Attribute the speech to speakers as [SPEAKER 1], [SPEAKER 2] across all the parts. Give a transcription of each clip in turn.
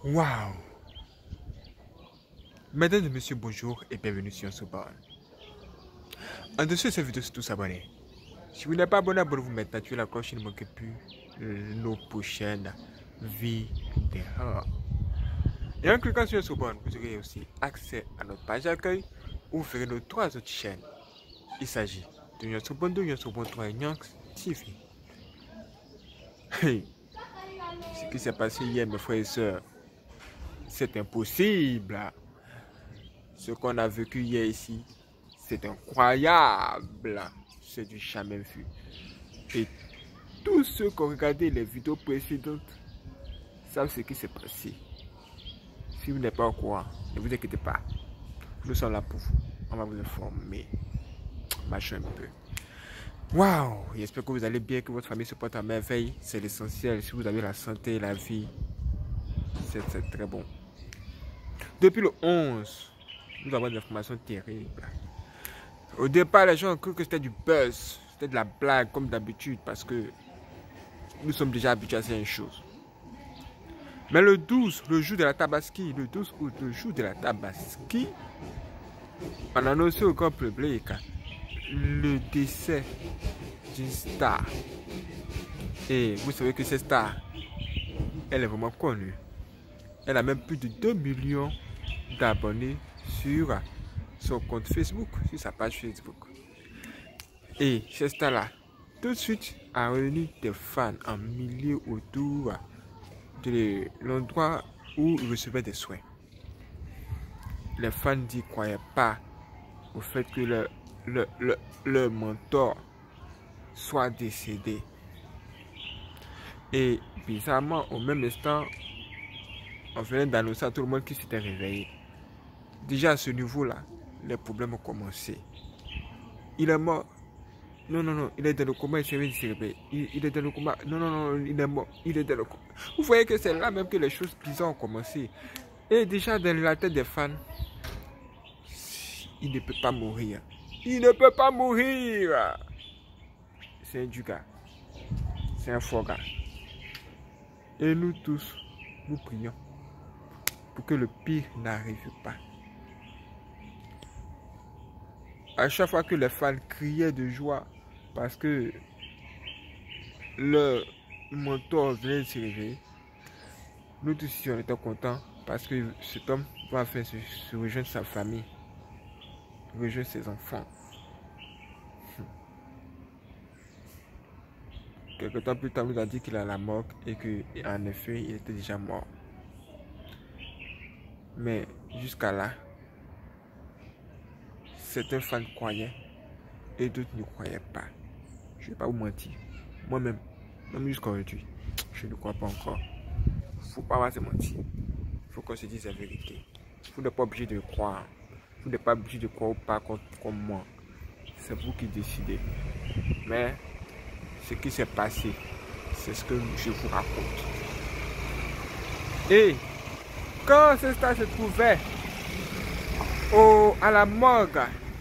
[SPEAKER 1] Waouh! Mesdames et messieurs, bonjour et bienvenue sur Soban. En dessous de cette vidéo, c'est tout s'abonner. Si vous n'êtes pas abonné, abonnez-vous maintenant, activez la cloche, ne manquez plus nos prochaines vidéos. Et en cliquant sur Soban, vous aurez aussi accès à notre page d'accueil où vous verrez nos 3 autres chaînes. Il s'agit de Nyon Soban 2, Nyon Soban 3 et Nyon TV. Hey. Ce qui s'est passé hier, mes frères et sœurs, c'est impossible. Ce qu'on a vécu hier ici, c'est incroyable. C'est du jamais vu. Et tous ceux qui ont regardé les vidéos précédentes savent ce qui s'est passé. Si vous n'êtes pas au courant, ne vous inquiétez pas. Nous sommes là pour vous. On va vous informer. Machin un peu. Waouh! J'espère que vous allez bien, que votre famille se porte à merveille. C'est l'essentiel. Si vous avez la santé et la vie, c'est très bon. Depuis le 11, nous avons des informations terribles. Au départ, les gens ont cru que c'était du buzz, c'était de la blague comme d'habitude parce que nous sommes déjà habitués à ces choses. Mais le 12, le jour de la Tabaski, le 12 août, le jour de la Tabaski, on a annoncé au grand public le décès d'une star. Et vous savez que cette star, elle est vraiment connue. Elle a même plus de 2 millions d'abonnés sur son compte Facebook, sur sa page Facebook. Et cette star-là, tout de suite, a réuni des fans en milliers autour de l'endroit où il recevait des soins. Les fans n'y croyaient pas au fait que leur mentor soit décédé. Et bizarrement, au même instant, on venait d'annoncer à tout le monde qu'il s'était réveillé. Déjà à ce niveau-là, les problèmes ont commencé. Il est mort. Non, il est dans le coma, il s'est réveillé. Il est dans le coma. Non, il est mort. Il est dans le coma. Vous voyez que c'est là même que les choses bizarres ont commencé. Et déjà dans la tête des fans, il ne peut pas mourir. Il ne peut pas mourir. C'est un du gars. C'est un fort gars. Et nous tous, nous prions pour que le pire n'arrive pas. À chaque fois que les fans criaient de joie parce que le mentor venait de se réveiller, nous tous ici on était contents parce que cet homme va enfin se rejoindre sa famille, rejoindre ses enfants. Quelque temps plus tard, on nous a dit qu'il a la mort et qu'en effet, il était déjà mort. Mais jusqu'à là, certains fans croyaient et d'autres ne croyaient pas. Je ne vais pas vous mentir. Moi-même, même jusqu'à aujourd'hui, je ne crois pas encore. Il ne faut pas se mentir. Il faut qu'on se dise la vérité. Vous n'êtes pas obligé de croire. Vous n'êtes pas obligé de croire ou pas comme moi. C'est vous qui décidez. Mais ce qui s'est passé, c'est ce que je vous raconte. Et quand ce star se trouvait à la morgue,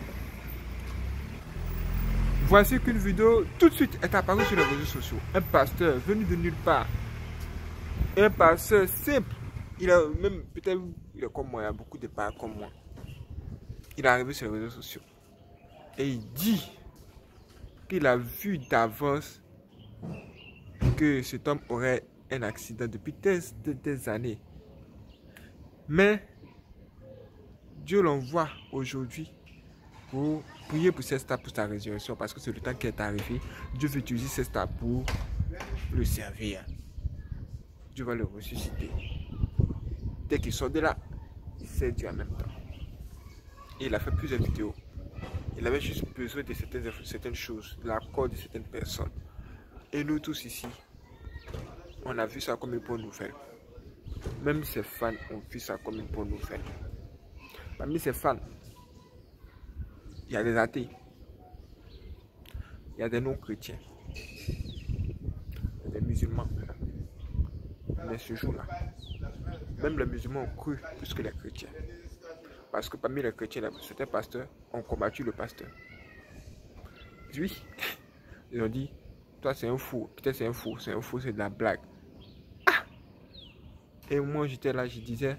[SPEAKER 1] voici qu'une vidéo tout de suite est apparue sur les réseaux sociaux. Un pasteur venu de nulle part. Un pasteur simple. Il a même, peut-être, il est comme moi, il y a beaucoup de pasteurs comme moi. Il est arrivé sur les réseaux sociaux. Et il dit qu'il a vu d'avance que cet homme aurait un accident depuis des années. Mais Dieu l'envoie aujourd'hui pour prier pour cette star pour sa résurrection parce que c'est le temps qui est arrivé. Dieu veut utiliser cette star pour le servir. Dieu va le ressusciter. Dès qu'il sort de là, il sert Dieu en même temps. Et il a fait plusieurs vidéos. Il avait juste besoin de certaines choses, de l'accord de certaines personnes. Et nous tous ici, on a vu ça comme une bonne nouvelle. Même ses fans ont vu ça comme une bonne nouvelle. Parmi ses fans, il y a des athées, il y a des non-chrétiens, il y a des musulmans. Mais ce jour-là, même les musulmans ont cru plus que les chrétiens. Parce que parmi les chrétiens, certains pasteurs ont combattu le pasteur. Oui, ils ont dit, toi c'est un fou, peut-être c'est un fou, c'est de la blague. Ah! Et moi, j'étais là, je disais,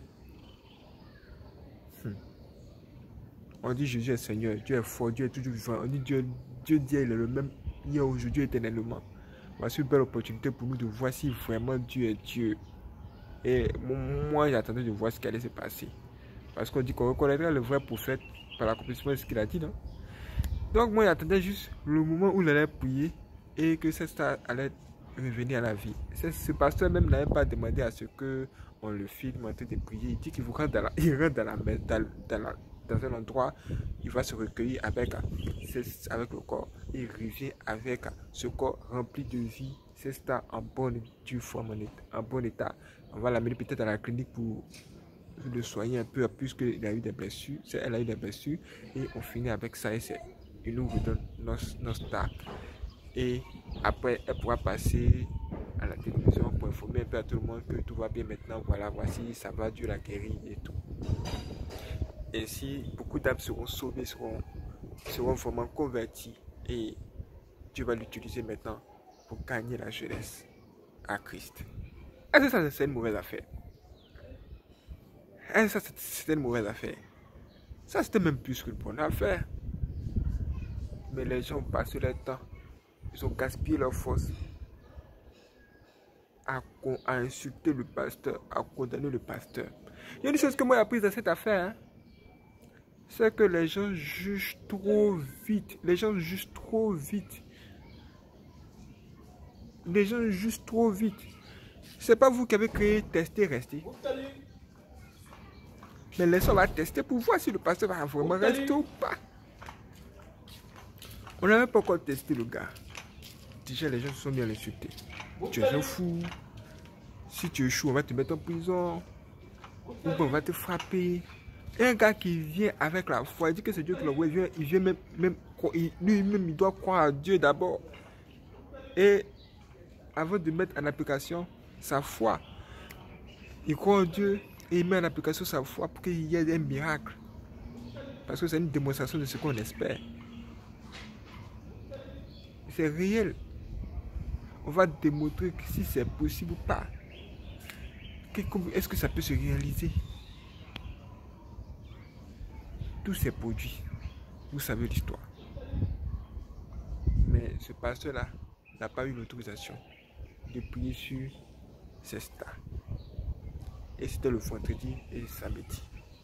[SPEAKER 1] on dit Jésus est Seigneur, Dieu est fort, Dieu est toujours vivant. On dit Dieu dit, il est le même hier, aujourd'hui, éternellement. Voici une belle opportunité pour nous de voir si vraiment Dieu est Dieu. Et moi, j'attendais de voir ce qui allait se passer. Parce qu'on dit qu'on reconnaîtrait le vrai prophète par l'accomplissement de ce qu'il a dit, non? Donc moi, j'attendais juste le moment où il allait prier et que cette star allait revenir à la vie. Ce pasteur même n'avait pas demandé à ce qu'on le filme en train de prier. Il dit qu'il rentre dans un endroit, il va se recueillir avec le corps. Il revient avec ce corps rempli de vie. C'est ça en bonne forme, en bon état. On va l'amener peut-être à la clinique pour le soigner un peu, puisqu'il a eu des blessures. Elle a eu des blessures. Et on finit avec ça. Et il nous redonne nos stars. Et après, elle pourra passer à la télévision pour informer un peu à tout le monde que tout va bien maintenant. Voilà, voici, ça va, Dieu l'a guéri et tout. Ainsi, beaucoup d'âmes seront sauvées, seront vraiment converties. Et Dieu va l'utiliser maintenant pour gagner la jeunesse à Christ. Est-ce que ça, c'est une mauvaise affaire? Est-ce que ça, c'était une mauvaise affaire? Ça, c'était même plus qu'une bonne affaire. Mais les gens ont passé leur temps. Ils ont gaspillé leur force à insulter le pasteur, à condamner le pasteur. Il y a une chose que moi j'ai appris dans cette affaire. Hein? C'est que les gens jugent trop vite. Les gens jugent trop vite. Les gens jugent trop vite. C'est pas vous qui avez créé tester, rester. Mais les gens vont tester pour voir si le pasteur va vraiment rester ou pas. On n'a même pas encore testé le gars. Déjà, les gens se sont bien insultés. Tu es un fou. Si tu échoues, on va te mettre en prison. Ou on va te frapper. Et un gars qui vient avec la foi, il dit que c'est Dieu qui l'envoie. Il vient même lui-même, il doit croire à Dieu d'abord. Et avant de mettre en application sa foi, il croit en Dieu et il met en application sa foi pour qu'il y ait un miracle. Parce que c'est une démonstration de ce qu'on espère. C'est réel. On va démontrer que si c'est possible ou pas. Est-ce que ça peut se réaliser? Tous ces produits, vous savez l'histoire. Mais ce pasteur-là n'a pas eu l'autorisation de prier sur ces stars. Et c'était le vendredi et le samedi.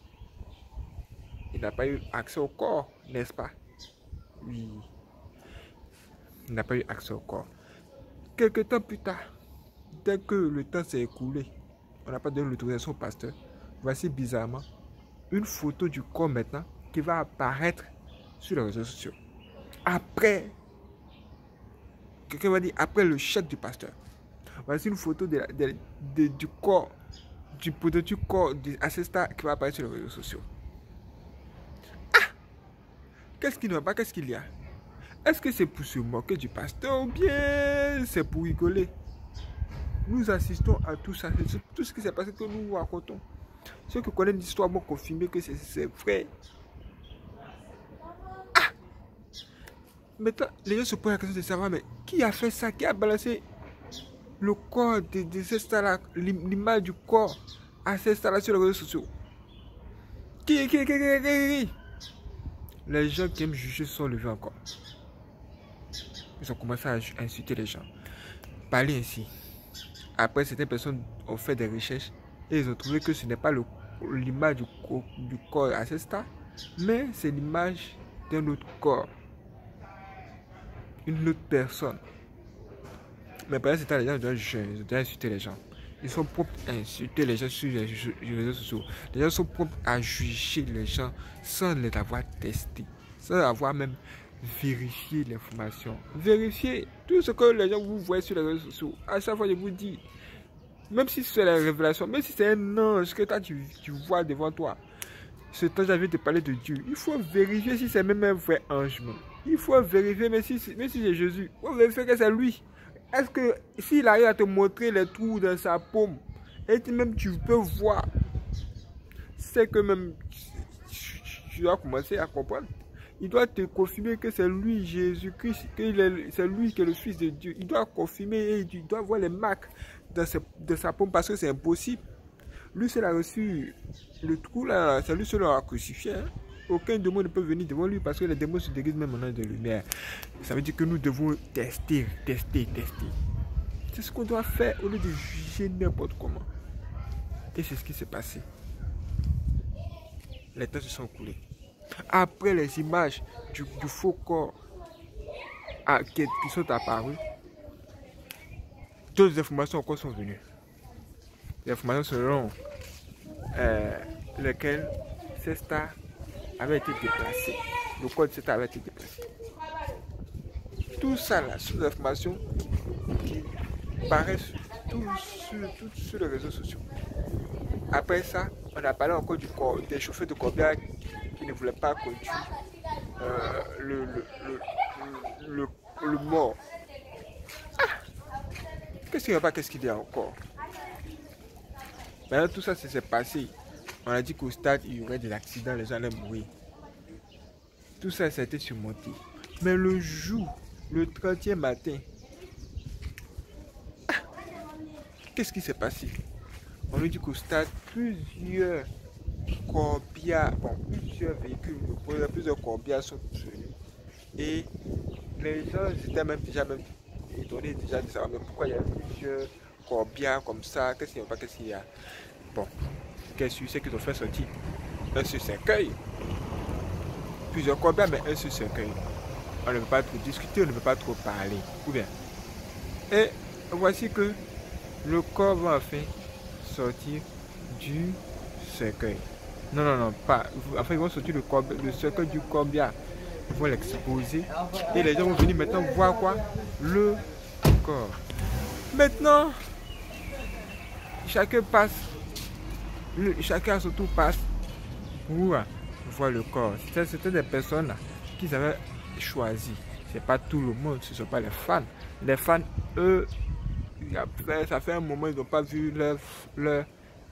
[SPEAKER 1] Il n'a pas eu accès au corps, n'est-ce pas? Oui. Il n'a pas eu accès au corps. Quelque temps plus tard, dès que le temps s'est écoulé, on n'a pas donné l'autorisation au pasteur. Voici bizarrement une photo du corps maintenant qui va apparaître sur les réseaux sociaux. Après, quelqu'un va dire après le chèque du pasteur. Voici une photo du corps, du prototype corps d'Assesta qui va apparaître sur les réseaux sociaux. Ah! Qu'est-ce qui ne va pas? Qu'est-ce qu'il y a? Est-ce que c'est pour se moquer du pasteur ou bien c'est pour rigoler? Nous assistons à tout ça. C'est tout ce qui s'est passé que nous racontons. Ceux qui connaissent l'histoire vont confirmer que c'est vrai. Ah! Maintenant, les gens se posent la question de savoir, mais qui a fait ça? Qui a balancé le corps de cette star-là, l'image du corps à cette star-là sur les réseaux sociaux? Qui? Les gens qui aiment juger sont levés encore. Ils ont commencé à insulter les gens. Parler ainsi. Après, certaines personnes ont fait des recherches et ils ont trouvé que ce n'est pas l'image du corps à ce stade, mais c'est l'image d'un autre corps. Une autre personne. Mais pendant ce temps, les gens ont déjà insulté les gens. Ils sont prompts à insulter les gens sur les réseaux sociaux. Les gens sont prompts à juger les gens sans les avoir testés, sans avoir même vérifié l'information. Vérifiez tout ce que les gens vous voient sur les réseaux sociaux. À chaque fois, je vous dis, même si c'est la révélation, même si c'est un ange que toi tu vois devant toi, ce temps j'avais de parler de Dieu, il faut vérifier si c'est même un vrai ange. Il faut vérifier, même si c'est Jésus, il faut vérifier que c'est lui. Est-ce que s'il arrive à te montrer les trous dans sa paume, et même tu peux voir, c'est que même tu dois commencer à comprendre. Il doit te confirmer que c'est lui, Jésus-Christ, que c'est lui qui est le Fils de Dieu. Il doit confirmer et il doit voir les marques de sa paume parce que c'est impossible. Lui, seul a reçu le trou là, c'est lui seul a crucifié. Hein. Aucun démon ne peut venir devant lui parce que les démons se déguisent même en ange de lumière. Ça veut dire que nous devons tester. C'est ce qu'on doit faire au lieu de juger n'importe comment. Et c'est ce qui s'est passé. Les temps se sont coulés. Après les images du faux corps qui sont apparues, d'autres informations encore sont venues. Les informations selon lesquelles ces stars avaient été déplacées. Le corps de ces stars avait été déplacé. Tout ça là, sont des informations qui paraissent sur les réseaux sociaux. Après ça, on a parlé encore des chauffeurs de corbillard qui ne voulaient pas conduire le mort. Qu'est-ce qu'il y a pas, qu'est-ce qu'il y a encore? Maintenant, tout ça s'est passé. On a dit qu'au stade, il y aurait des accidents, les gens allaient mourir. Tout ça, ça a été surmonté. Mais le jour, le 30e matin, qu'est-ce qui s'est passé? On nous dit qu'au stade, plusieurs corbillards, plusieurs véhicules, plusieurs corbillards sont venus. Et les gens étaient même déjà étonnés déjà de savoir mais pourquoi il y a plusieurs corbillards comme ça, qu'est-ce qu'il y a pas, qu'est-ce qu'il y a. Bon, qu'est-ce que c'est qu'ils ont fait sortir un seul cercueil. Plusieurs corbillards, mais un seul cercueil. On ne peut pas trop discuter, on ne peut pas trop parler. Ou bien. Et voici que le corps va enfin sortir du cercueil. Non, pas. Enfin, ils vont sortir le cercueil du corbillard. Ils vont l'exposer. Et les gens vont venir maintenant voir quoi? Le corps. Maintenant, chacun passe. Chacun à son tour passe pour voir le corps. C'était des personnes qu'ils avaient choisi. C'est pas tout le monde, ce ne sont pas les fans. Les fans, eux, ça fait un moment ils n'ont pas vu leur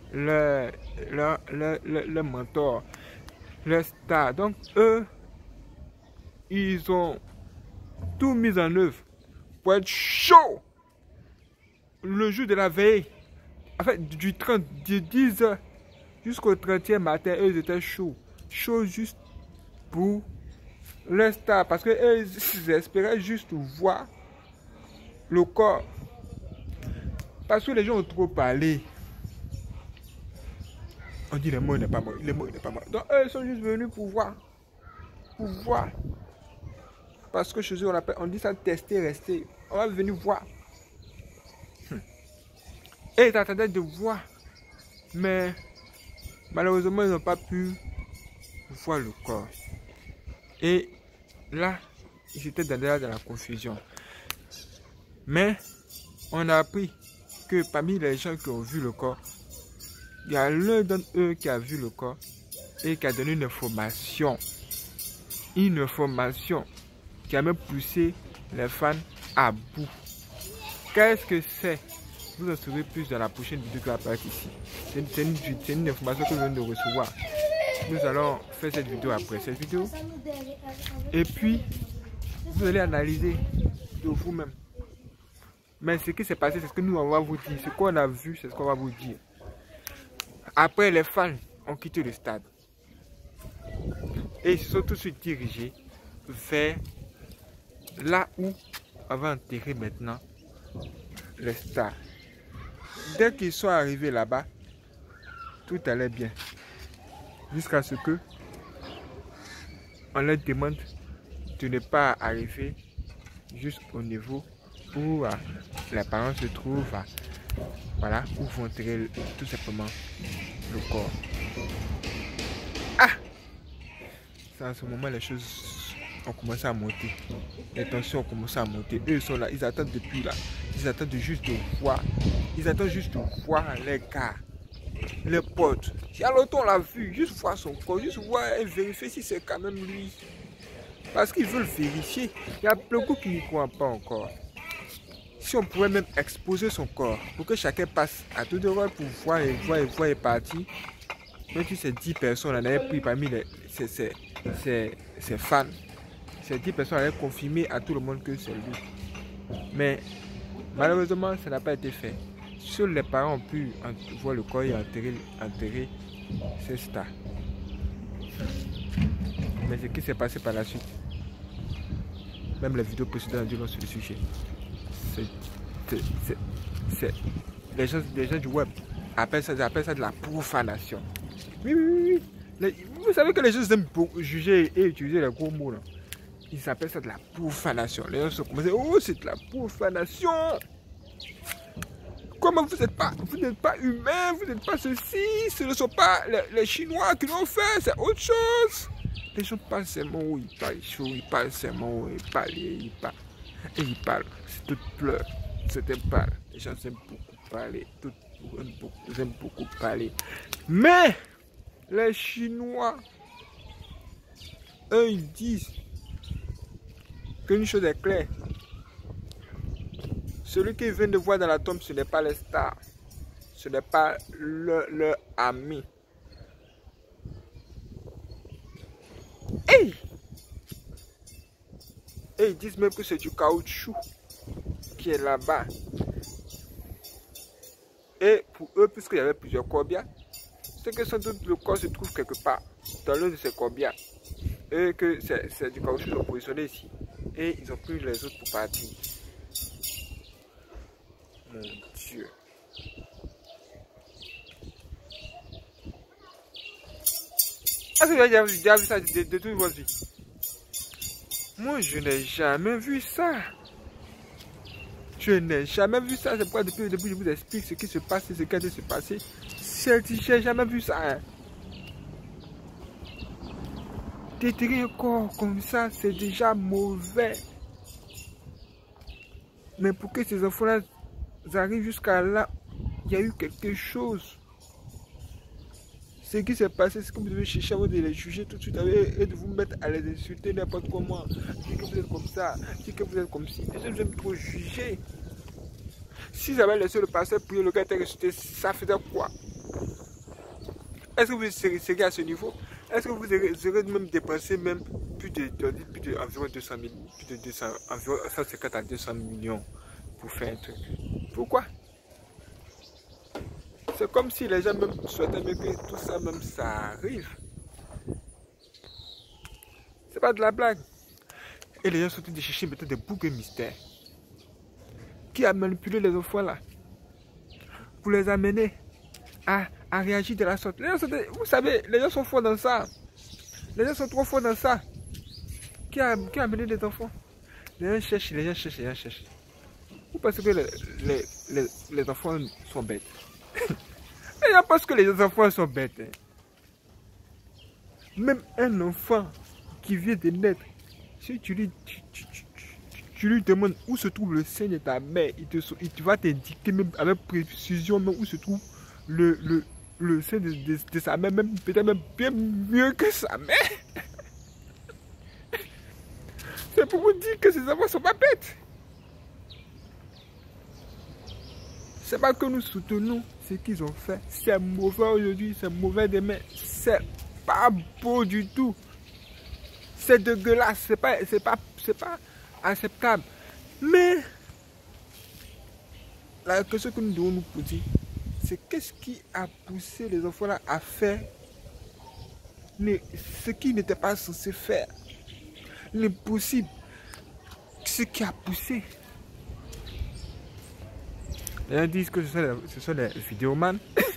[SPEAKER 1] mentor, leur star. Donc eux, ils ont tout mis en œuvre pour être chaud le jour de la veille. En fait, du 10h jusqu'au 30e matin, eux ils étaient chauds. Chauds juste pour leur star. Parce qu'eux, ils espéraient juste voir le corps. Parce que les gens ont trop parlé. On dit le mot n'est pas mort. Le mot n'est pas mort. Donc eux, ils sont juste venus pour voir. Pour voir. Parce que chez eux, on dit ça tester, rester. On va venir voir. Et ils attendaient de voir. Mais malheureusement, ils n'ont pas pu voir le corps. Et là, ils étaient dans la confusion. Mais on a appris que parmi les gens qui ont vu le corps, il y a l'un d'entre eux qui a vu le corps et qui a donné une information. Une information qui a même poussé les fans à bout. Qu'est-ce que c'est? Vous en saurez plus dans la prochaine vidéo qui va apparaître ici. C'est une information que je viens de recevoir. Nous allons faire cette vidéo après cette vidéo. Et puis, vous allez analyser de vous-même. Mais ce qui s'est passé, c'est ce que nous on va vous dire. Ce qu'on a vu, c'est ce qu'on va vous dire. Après, les fans ont quitté le stade. Et ils se sont tout de suite dirigés vers là où on va enterrer maintenant les stars. Dès qu'ils sont arrivés là-bas, tout allait bien. Jusqu'à ce que on leur demande de ne pas arriver juste au niveau où les parents se trouvent, voilà, où vont enterrer tout simplement le corps. C'est à ce moment les choses ont commencé à monter. Les tensions ont commencé à monter. Eux ils sont là, ils attendent depuis là. Ils attendent juste de voir. Ils attendent juste de voir les gars, les potes. Si à l'autre on l'a vu, juste voir son corps, juste voir et vérifier si c'est quand même lui. Parce qu'ils veulent vérifier. Il y a beaucoup qui n'y croient pas encore. Si on pouvait même exposer son corps pour que chacun passe à tout droit pour voir et partir. Même si ces 10 personnes en avaient pris parmi ses fans, ces 10 personnes allaient confirmer à tout le monde que c'est lui. Mais malheureusement, ça n'a pas été fait. Seuls les parents ont pu voir le corps et enterrer ces stars. Mais ce qui s'est passé par la suite, même les vidéos précédentes disent sur le sujet. Les gens du web appellent ça de la profanation. Oui, oui, oui. Vous savez que les gens aiment juger et utiliser les gros mots là. Ils appellent ça de la profanation. Les gens se commencent à dire, oh, c'est de la profanation. Comment vous n'êtes pas humain, vous n'êtes pas ceci, ce ne sont pas les Chinois qui l'ont fait, c'est autre chose. Les gens parlent seulement où ils parlent chaud, ils parlent seulement où ils parlent, et ils parlent, c'est tout pleure, c'était parle. Les gens aiment beaucoup parler, ils aiment beaucoup parler. Mais les Chinois, eux, ils disent qu'une chose est claire. Celui qui vient de voir dans la tombe, ce n'est pas les stars. Ce n'est pas leur ami. Hey! Et ils disent même que c'est du caoutchouc qui est là-bas. Et pour eux, puisqu'il y avait plusieurs corbières, c'est que sans doute le corps se trouve quelque part dans l'un de ces corbières. Et que c'est du caoutchouc qu'ils ont positionné ici. Et ils ont pris les autres pour partir. Mon Dieu. Est-ce que vous avez déjà vu ça de toute votre vie? Moi, je n'ai jamais vu ça. Je n'ai jamais vu ça. C'est pourquoi depuis le début, je vous explique ce qui se passe, ce qui a dû se passer. Je n'ai jamais vu ça. Hein. Déterrer un corps comme ça, c'est déjà mauvais. Mais pour que ces enfants-là arrivent jusqu'à là, il y a eu quelque chose. Ce qui s'est passé, c'est que vous devez chercher avant de les juger tout de suite et de vous mettre à les insulter n'importe comment. Dire que vous êtes comme ça, dire que vous êtes comme ci. Les gens aiment trop juger. S'ils avaient laissé le pasteur prier, le gars était ressuscité, ça faisait quoi? Est-ce que vous serez à ce niveau? Est-ce que vous aurez même dépensé même plus de environ 200 000, plus de 200, environ 150 à 200 millions pour faire un truc? Pourquoi? C'est comme si les gens même souhaitaient même que tout ça même ça arrive. C'est pas de la blague. Et les gens sont en train de chercher maintenant des boucs mystères. Qui a manipulé les enfants là pour les amener à réagir de la sorte. Les gens sont, vous savez, les gens sont forts dans ça. Les gens sont trop forts dans ça. Qui a amené les enfants? Les gens cherchent, les gens cherchent, les gens cherchent. Vous pensez que les enfants sont bêtes? Les gens pensent que les enfants sont bêtes. Hein. Même un enfant qui vient de naître, si tu lui demandes où se trouve le sein de ta mère, il va t'indiquer même avec précision même où se trouve le sein de sa mère, même peut-être même bien mieux que sa mère. C'est pour vous dire que ces enfants ne sont pas bêtes. C'est pas que nous soutenons ce qu'ils ont fait. C'est mauvais aujourd'hui, c'est mauvais demain. C'est pas beau du tout. C'est dégueulasse, c'est pas acceptable. Mais la question que nous devons nous poser, c'est qu'est-ce qui a poussé les enfants là à faire ce qu'ils n'étaient pas censés faire. L'impossible. Ce qui a poussé. Les gens disent que ce sont les vidéomans.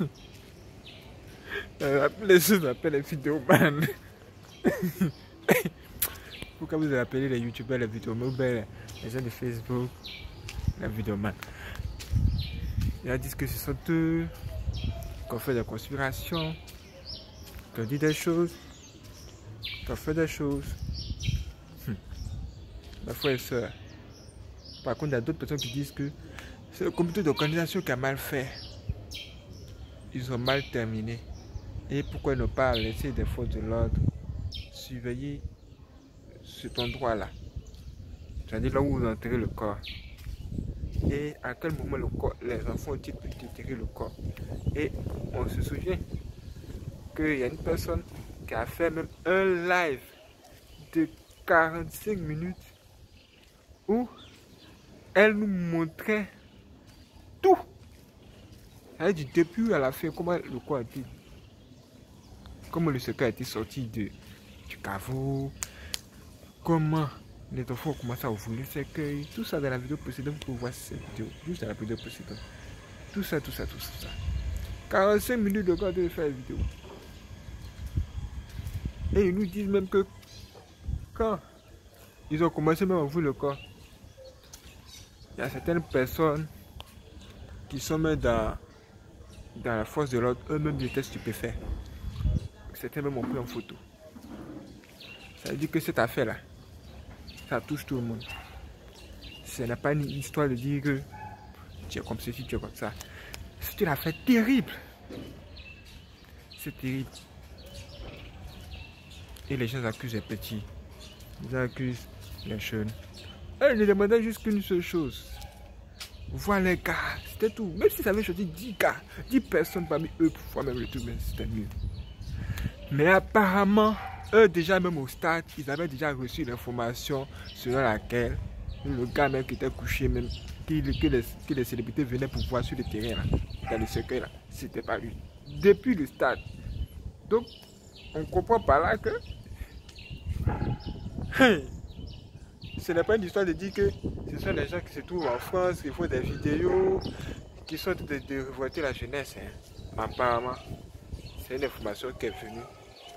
[SPEAKER 1] Les gens appellent les vidéomans. Pourquoi vous appelez les youtubeurs les vidéomans ou bien les gens de Facebook les vidéomans? Les gens disent que ce sont eux qu'on fait des conspirations, qu'on dit des choses, qu'on fait des choses. Mes frères et sœurs. Par contre, il y a d'autres personnes qui disent que c'est le comité d'organisation qui a mal fait. Ils ont mal terminé. Et pourquoi ne pas laisser des forces de l'ordre surveiller cet endroit-là? C'est-à-dire là où vous enterrez le corps. Et à quel moment les enfants ont-ils pu déterrer le corps? Et on se souvient qu'il y a une personne qui a fait même un live de 45 minutes où elle nous montrait tout Ça veut dire depuis à la fin, comment le corps a été, comment le secret a été sorti du caveau, comment les enfants ont commencé à ouvrir le cercueil, tout ça dans la vidéo précédente, vous pouvez voir cette vidéo, juste dans la vidéo précédente. Tout ça. 45 minutes de temps de faire la vidéo. Et ils nous disent même que quand ils ont commencé même à ouvrir le corps, il y a certaines personnes qui sont même dans la force de l'ordre, eux-mêmes ils étaient stupéfaits. Certains même ont pris en photo. Ça veut dire que cette affaire-là, ça touche tout le monde. Ce n'est pas une histoire de dire que tu es comme ceci, tu es comme ça. C'est une affaire terrible. C'est terrible. Et les gens accusent les petits. Ils accusent les jeunes. Elle ne demandait juste qu'une seule chose. Voir les gars, c'était tout. Même s'ils avaient choisi 10 gars, 10 personnes parmi eux pour voir même le tout, mais c'était mieux. Mais apparemment, eux déjà même au stade, ils avaient déjà reçu l'information selon laquelle le gars même qui était couché, même que les célébrités venaient pour voir sur le terrain, là, dans le cercueil, là, c'était pas lui. Depuis le stade. Donc, on comprend par là que ce n'est pas une histoire de dire que ce sont les gens qui se trouvent en France, qui font des vidéos, qui sont de révolter la jeunesse. Hein. Apparemment, c'est une information qui est venue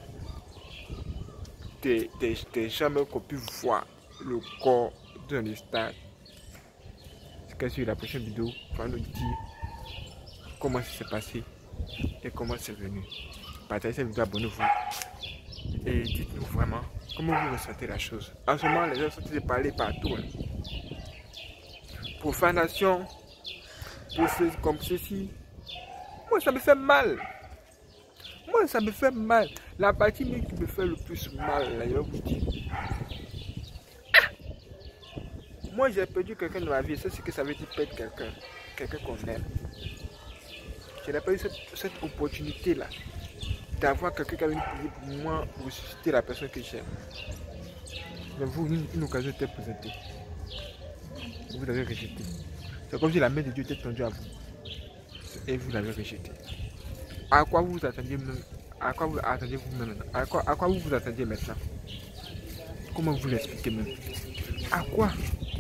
[SPEAKER 1] des gens même qui ont pu voir le corps dans le stade. C'est que sur la prochaine vidéo, on va nous dire comment ça s'est passé et comment c'est venu. Partagez cette vidéo, abonnez-vous et dites-nous vraiment comment vous ressentez la chose. En ce moment, les gens sont en train de parler partout. Hein. Profanation, comme ceci. Moi, ça me fait mal. Moi, ça me fait mal. La partie qui me fait le plus mal, là, je vais vous dire. Ah! Moi, j'ai perdu quelqu'un dans ma vie. C'est ce que ça veut dire perdre quelqu'un. Quelqu'un qu'on aime. Je n'ai pas eu cette opportunité-là d'avoir quelqu'un qui a venu prier pour moi, pour ressusciter la personne que j'aime. Mais vous, une occasion était présentée. Vous avez rejeté. C'est comme si la main de Dieu était tendue à vous. Et vous l'avez rejeté. À quoi vous vous attendiez même? À quoi vous attendiez vous-même? À quoi vous vous attendiez maintenant? Comment vous l'expliquez même? À quoi?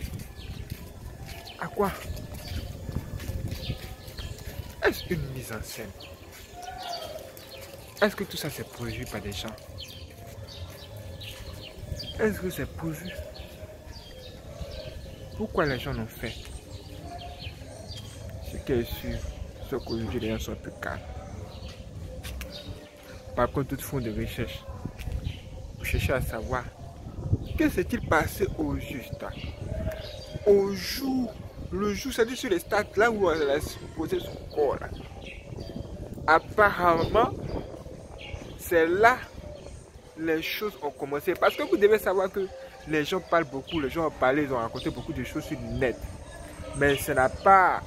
[SPEAKER 1] À quoi? Est-ce une mise en scène? Est-ce que tout ça c'est prévu par des gens? Est-ce que c'est prévu? Pourquoi les gens l'ont fait? Ce qui est sûr, c'est qu'aujourd'hui les gens sont un peu calmes. Par contre, ils font des recherches pour chercher à savoir que s'est-il passé au juste. Au jour, le jour, c'est-à-dire sur les stades là où on a posé son corps. Là. Apparemment, c'est là les choses ont commencé. Parce que vous devez savoir que les gens parlent beaucoup, les gens ont parlé, ils ont raconté beaucoup de choses sur le net. Mais ça n'a pas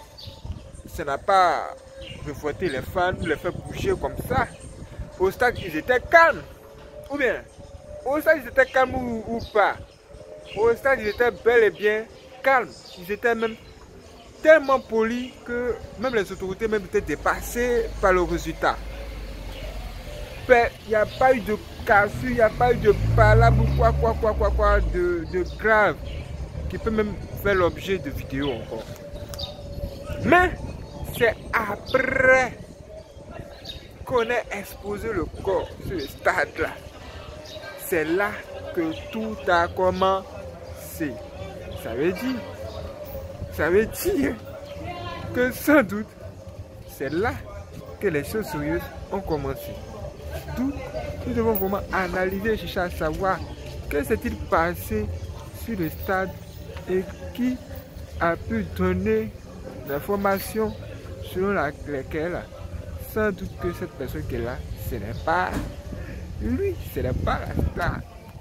[SPEAKER 1] révolté les fans, les fait bouger comme ça. Au stade, ils étaient calmes. Ou bien, au stade, ils étaient calmes ou pas. Au stade, ils étaient bel et bien calmes. Ils étaient même tellement polis que même les autorités même étaient dépassées par le résultat. Il n'y a pas eu de cassure, il n'y a pas eu de palabre ou quoi de grave qui peut même faire l'objet de vidéos encore. Mais c'est après qu'on a exposé le corps sur le stade là. C'est là que tout a commencé. Ça veut dire que sans doute, c'est là que les choses sérieuses ont commencé. D'où nous devons vraiment analyser, chercher à savoir que s'est-il passé sur le stade et qui a pu donner l'information selon laquelle sans doute que cette personne qui est là, ce n'est pas lui, ce n'est pas la star.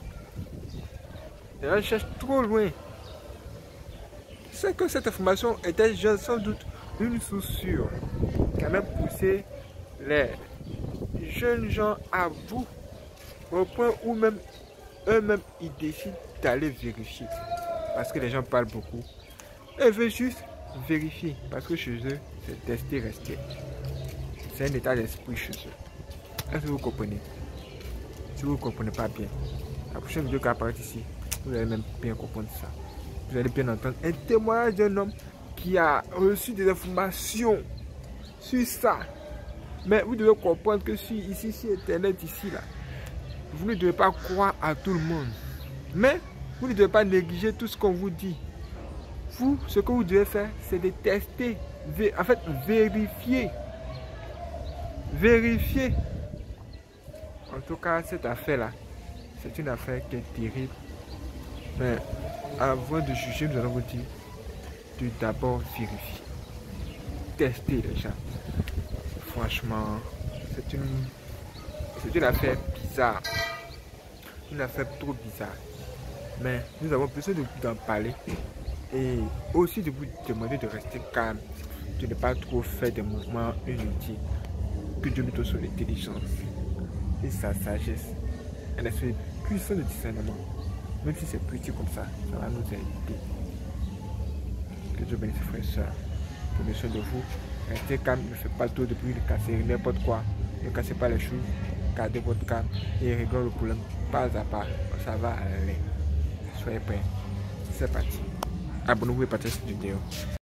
[SPEAKER 1] Et on cherche trop loin. C'est que cette information était sans doute une source sûre qui a même poussé les jeunes gens à bout au point où même eux-mêmes ils décident d'aller vérifier parce que les gens parlent beaucoup et veulent juste vérifier parce que chez eux c'est tester, rester. C'est un état d'esprit chez eux. Est-ce que vous comprenez? Si vous ne comprenez pas bien, la prochaine vidéo qui apparaît ici, vous allez même bien comprendre ça. Vous allez bien entendre un témoignage d'un homme qui a reçu des informations sur ça. Mais vous devez comprendre que sur Internet, ici, là, vous ne devez pas croire à tout le monde. Mais vous ne devez pas négliger tout ce qu'on vous dit. Vous, ce que vous devez faire, c'est de tester, en fait, vérifier. Vérifier. En tout cas, cette affaire-là, c'est une affaire qui est terrible. Mais avant de juger, nous allons vous dire de d'abord vérifier. Tester les gens. Franchement, c'est une affaire bizarre. Une affaire trop bizarre. Mais nous avons besoin d'en parler. Et aussi de vous demander de rester calme. De ne pas trop faire des mouvements inutiles. Que Dieu nous donne son intelligence et sa sagesse. Un esprit puissant de discernement. Même si c'est petit comme ça, ça va nous aider. Que Dieu bénisse frères et sœurs. Prenez soin de vous. Restez calme, ne faites pas trop de bruit, ne cassez n'importe quoi. Ne cassez pas les choses. Gardez votre calme et réglez le problème pas à pas. Ça va aller. Soyez prêts. C'est parti. Abonnez-vous et partagez cette vidéo.